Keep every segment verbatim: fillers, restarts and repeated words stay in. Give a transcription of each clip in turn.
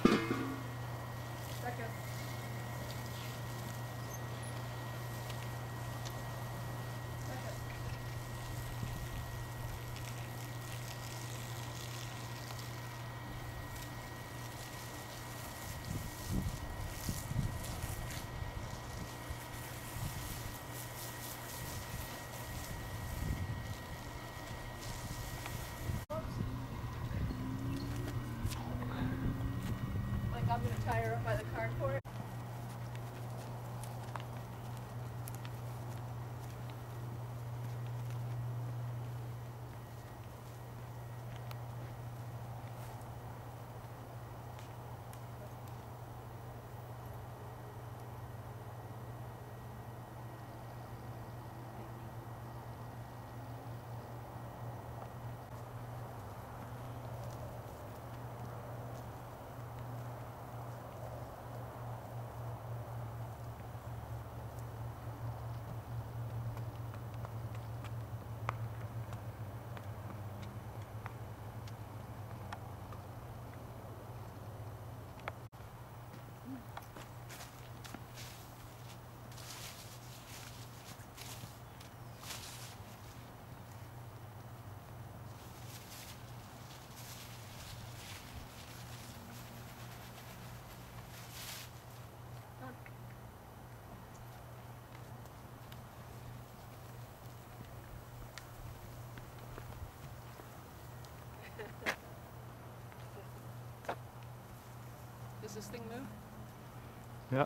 Back up. Back up. Like I'm gonna tie her up by the carport. Does this thing move? Yeah.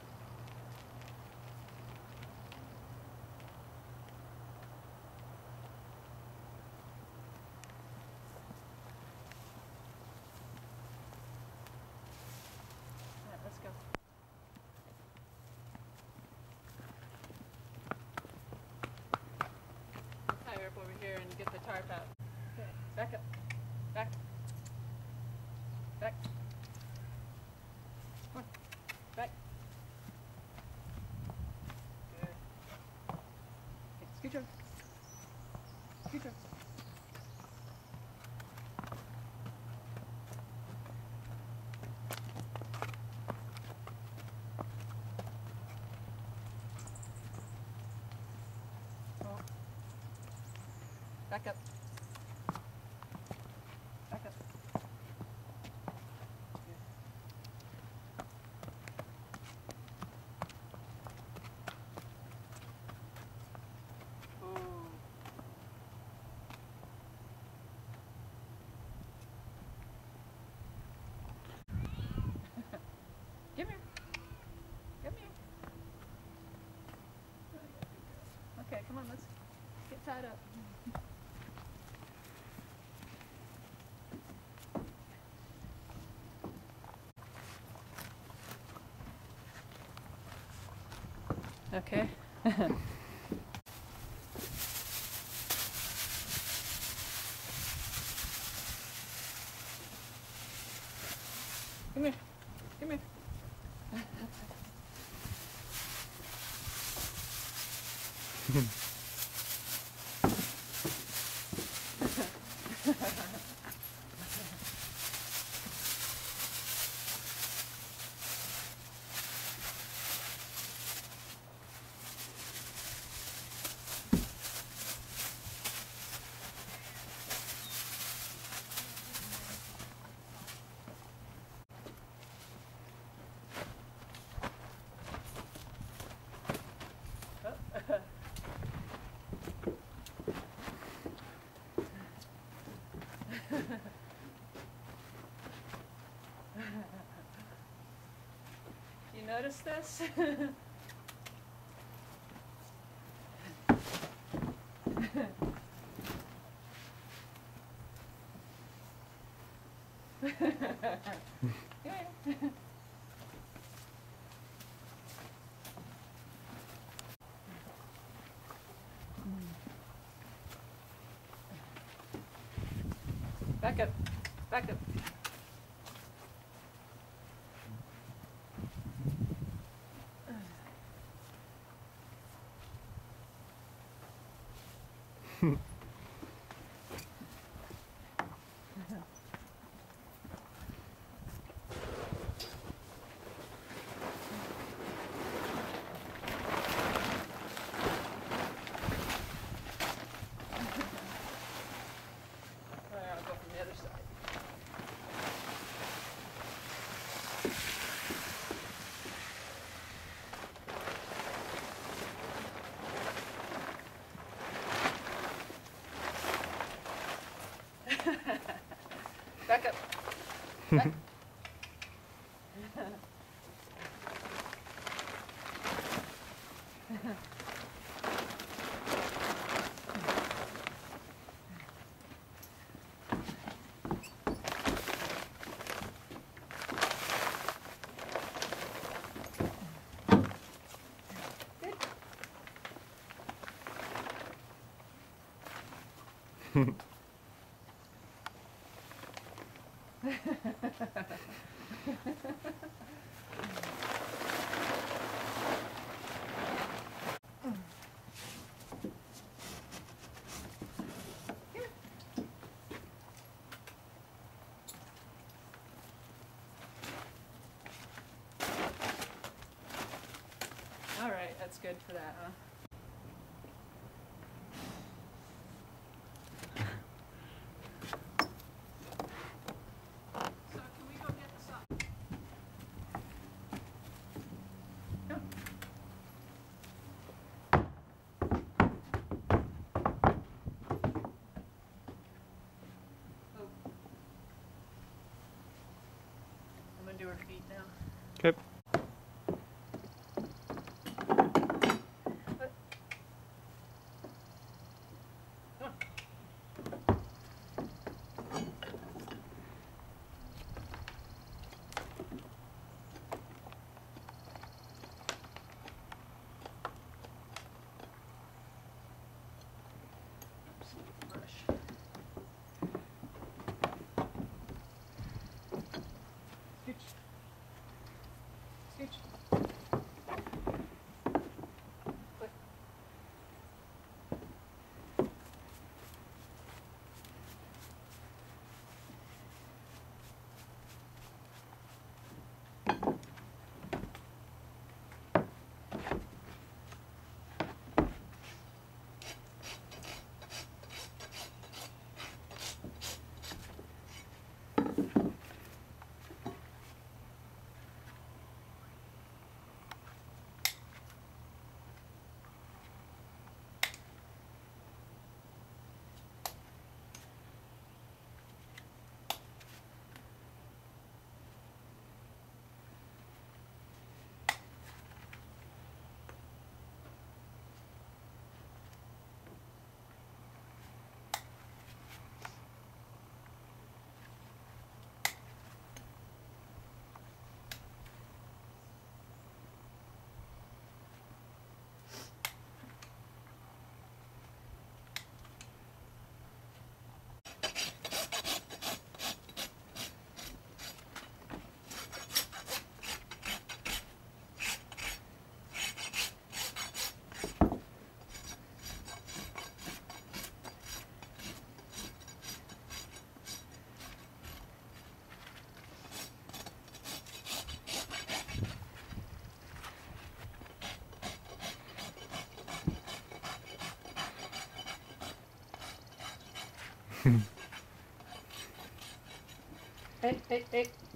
Alright, let's go. Tie her up over here and get the tarp out. Okay, back up. Back. Back. Come on. Back. Good. Okay, scooch over. Scooch over. Oh. Back up. Back up. Good. Ooh. Come here. Come here. Okay, come on, let's get tied up. Okay. Come here. Come here. You notice this? Back up. Back up. Back. All right, that's good for that, huh? So can we go get the sock? Come. Oh. I'm gonna do her feet now. Okay. Scooch. Click. Hey, hey, hey.